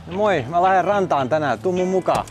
Moi, mä lähden rantaan tänään. Tuu mun mukaan.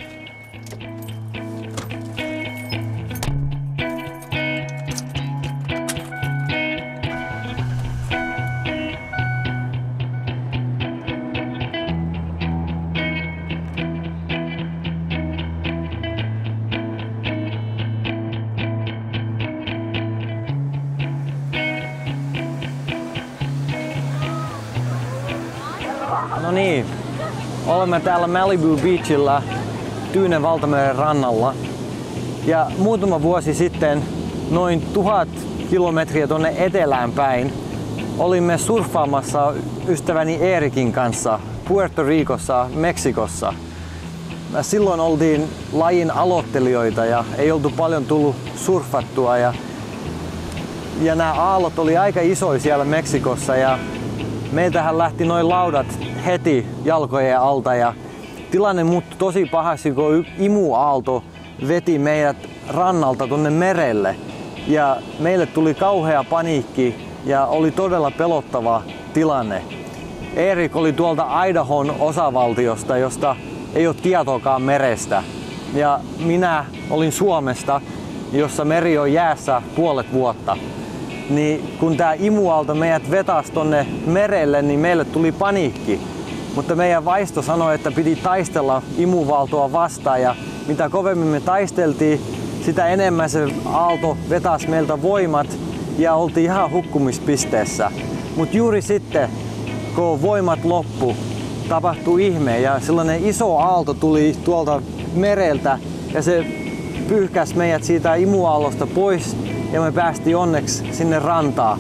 No niin, olemme täällä Malibu Beachillä Tyynen valtameren rannalla. Ja muutama vuosi sitten, noin 1000 kilometriä tonne etelään päin, olimme surffaamassa ystäväni Erikin kanssa Puerto Ricossa, Meksikossa. Silloin oltiin lajin aloittelijoita ja ei oltu paljon tullut surffattua. Ja nämä aallot oli aika isoja siellä Meksikossa ja meiltähän lähti noin laudat heti jalkojen alta ja tilanne muuttui tosi pahasti, kun imuaalto veti meidät rannalta tonne merelle. Ja meille tuli kauhea paniikki ja oli todella pelottava tilanne. Erik oli tuolta Idahon osavaltiosta, josta ei ole tietoakaan merestä. Ja minä olin Suomesta, jossa meri on jäässä puolet vuotta. Niin kun tää imuaalto meidät vetäisi tonne merelle, niin meille tuli paniikki. Mutta meidän vaisto sanoi, että piti taistella imuvaaltoa vastaan ja mitä kovemmin me taisteltiin, sitä enemmän se aalto vetäisi meiltä voimat ja oltiin ihan hukkumispisteessä. Mutta juuri sitten, kun voimat loppu, tapahtui ihme ja sellainen iso aalto tuli tuolta mereltä ja se pyyhkäsi meidät siitä imuaallosta pois ja me päästiin onneksi sinne rantaan.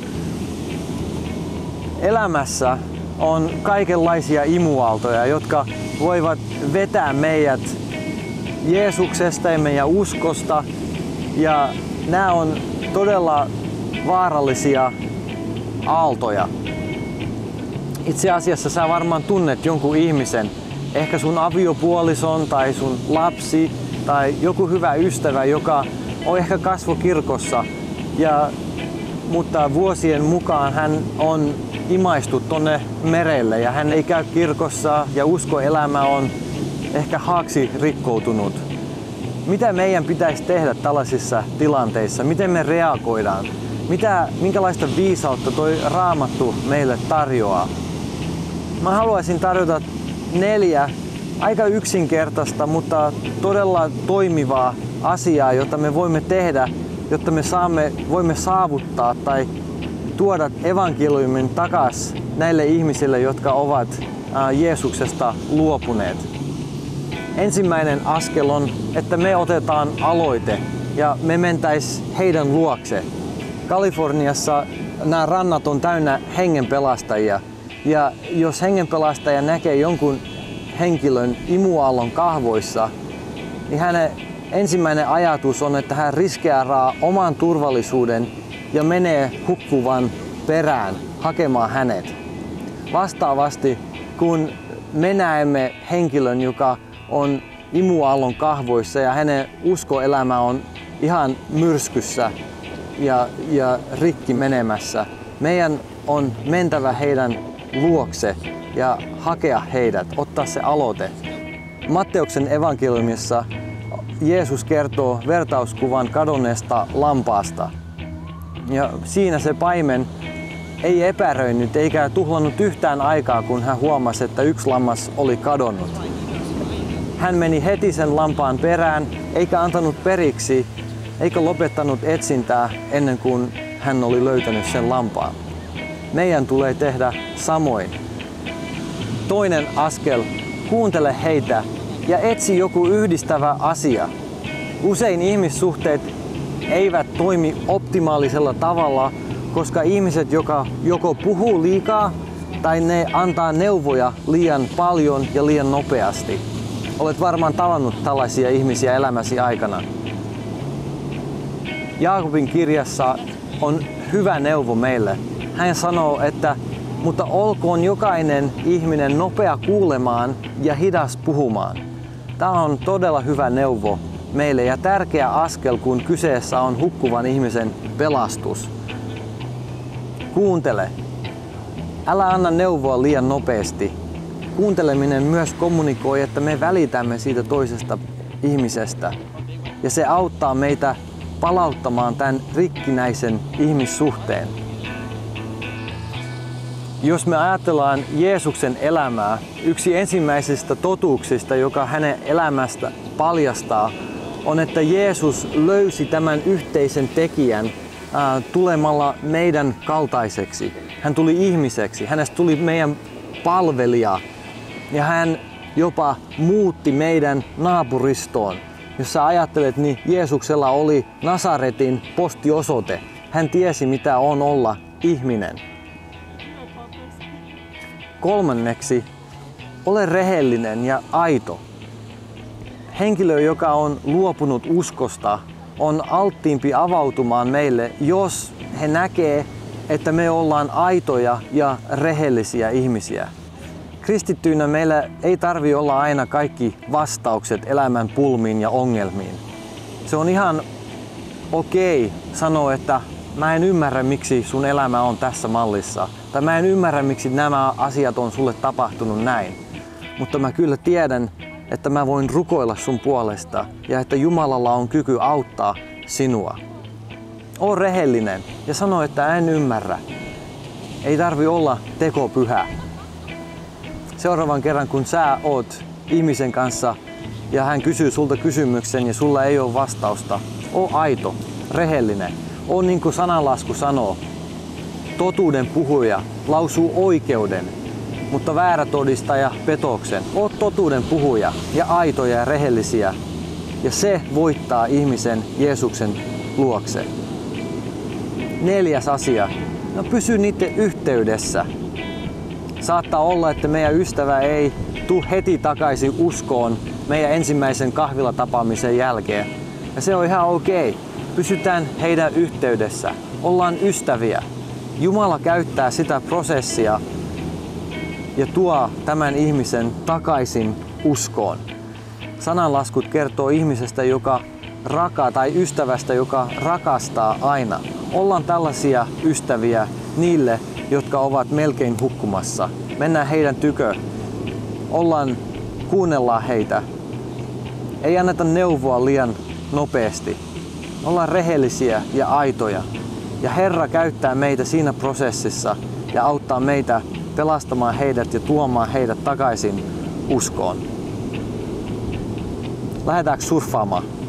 Elämässä on kaikenlaisia imuaaltoja, jotka voivat vetää meidät Jeesuksesta ja meidän uskosta. Ja nämä on todella vaarallisia aaltoja. Itse asiassa sä varmaan tunnet jonkun ihmisen, ehkä sun aviopuolison tai sun lapsi tai joku hyvä ystävä, joka on ehkä kasvokirkossa. Mutta vuosien mukaan hän on imaistu tonne merelle ja hän ei käy kirkossa ja uskoelämä on ehkä haaksi rikkoutunut. Mitä meidän pitäisi tehdä tällaisissa tilanteissa? Miten me reagoidaan? Minkälaista viisautta toi Raamattu meille tarjoaa? Mä haluaisin tarjota 4 aika yksinkertaista, mutta todella toimivaa asiaa, jota me voimme tehdä, jotta me voimme saavuttaa tai tuoda evankeliumin takaisin näille ihmisille, jotka ovat Jeesuksesta luopuneet. Ensimmäinen askel on, että me otetaan aloite ja me mentäis heidän luokse. Kaliforniassa nämä rannat on täynnä hengenpelastajia ja jos hengenpelastaja näkee jonkun henkilön imuaallon kahvoissa, niin hänen ensimmäinen ajatus on, että hän riskeeraa oman turvallisuuden ja menee hukkuvan perään hakemaan hänet. Vastaavasti, kun me näemme henkilön, joka on imuaallon kahvoissa ja hänen uskoelämä on ihan myrskyssä ja rikki menemässä, meidän on mentävä heidän luokse ja hakea heidät, ottaa se aloite. Matteuksen evankeliumissa Jeesus kertoo vertauskuvan kadonneesta lampaasta. Ja siinä se paimen ei epäröinyt eikä tuhlannut yhtään aikaa, kun hän huomasi, että yksi lammas oli kadonnut. Hän meni heti sen lampaan perään, eikä antanut periksi, eikä lopettanut etsintää ennen kuin hän oli löytänyt sen lampaan. Meidän tulee tehdä samoin. Toinen askel, kuuntele heitä ja etsi joku yhdistävä asia. Usein ihmissuhteet eivät toimi optimaalisella tavalla, koska ihmiset joko puhuu liikaa tai ne antaa neuvoja liian paljon ja liian nopeasti. Olet varmaan tavannut tällaisia ihmisiä elämäsi aikana. Jaakobin kirjassa on hyvä neuvo meille. Hän sanoo, että mutta olkoon jokainen ihminen nopea kuulemaan ja hidas puhumaan. Tämä on todella hyvä neuvo meille ja tärkeä askel, kun kyseessä on hukkuvan ihmisen pelastus. Kuuntele. Älä anna neuvoa liian nopeasti. kuunteleminen myös kommunikoi, että me välitämme siitä toisesta ihmisestä. Ja se auttaa meitä palauttamaan tämän rikkinäisen ihmissuhteen. Jos me ajatellaan Jeesuksen elämää, yksi ensimmäisistä totuuksista, joka hänen elämästä paljastaa, on, että Jeesus löysi tämän yhteisen tekijän tulemalla meidän kaltaiseksi. Hän tuli ihmiseksi, hänestä tuli meidän palvelija ja hän jopa muutti meidän naapuristoon. Jos sä ajattelet, niin Jeesuksella oli Nasaretin postiosoite. Hän tiesi, mitä on olla ihminen. Kolmanneksi, ole rehellinen ja aito. Henkilö, joka on luopunut uskosta, on alttiimpi avautumaan meille, jos he näkee, että me ollaan aitoja ja rehellisiä ihmisiä. Kristittyinä meillä ei tarvitse olla aina kaikki vastaukset elämän pulmiin ja ongelmiin. Se on ihan okei sanoa, että mä en ymmärrä, miksi sun elämä on tässä mallissa. Tai mä en ymmärrä, miksi nämä asiat on sulle tapahtunut näin. Mutta mä kyllä tiedän, että mä voin rukoilla sun puolesta ja että Jumalalla on kyky auttaa sinua. Oo rehellinen ja sano, että en ymmärrä. Ei tarvi olla tekopyhä. Seuraavan kerran, kun sä oot ihmisen kanssa ja hän kysyy sulta kysymyksen ja sulla ei ole vastausta, oo aito, rehellinen. Oo niin kuin sananlasku sanoo. Totuuden puhuja lausuu oikeuden, mutta väärä todistaja petoksen. Oo totuuden puhuja ja aitoja ja rehellisiä. Ja se voittaa ihmisen Jeesuksen luokse. 4. asia. No pysy niiden yhteydessä. Saattaa olla, että meidän ystävä ei tule heti takaisin uskoon meidän ensimmäisen kahvilatapaamisen jälkeen. Ja se on ihan okei. Pysytään heidän yhteydessä. Ollaan ystäviä. Jumala käyttää sitä prosessia ja tuo tämän ihmisen takaisin uskoon. Sananlaskut kertoo ihmisestä, joka tai ystävästä, joka rakastaa aina. Ollaan tällaisia ystäviä niille, jotka ovat melkein hukkumassa. Mennään heidän tykö. Kuunnellaan heitä. Ei anneta neuvoa liian nopeasti. Ollaan rehellisiä ja aitoja. Ja Herra käyttää meitä siinä prosessissa ja auttaa meitä pelastamaan heidät ja tuomaan heidät takaisin uskoon. Lähdetäänkö surffaamaan?